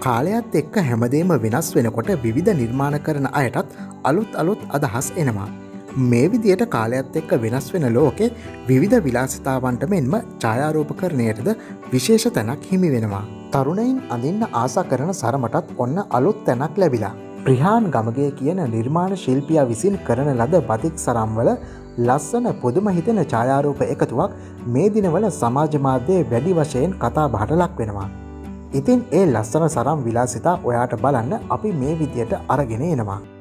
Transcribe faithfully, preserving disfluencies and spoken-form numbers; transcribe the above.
කාලයත් එක්ක හැමදේම වෙනස් වෙනකොට විවිධ නිර්මාණ කරන අයටත් අලුත් අලුත් අදහස් එනවා. මේ විදියට කාලයත් එක්ක වෙනස් වෙන ලෝකෙ විවිධ විලාසිතාවන්ට මෙන්ම ඡායාරූපකරණයටද විශේෂ තැනක් හිමි වෙනවා. තරුණයින් අඳින්න ආස කරන සරමටත් ඔන්න අලුත් තැනක් ලැබිලා. ප්‍රිහාන් ගමගේ කියන නිර්මාණ ශිල්පියා විසින් කරන ලද බතික් සරම්වල ලස්සන පුදුම හිතෙන ඡායාරූප එකතුවක් මේ දිනවල සමාජ මාධ්‍යයේ වැඩි වශයෙන් කතා බහට ලක් වෙනවා. ඉතින් ඒ ලස්සන සරම් විලාසිතා ඔයාට බලන්න අපි මේ විදියට අරගෙන එනවා.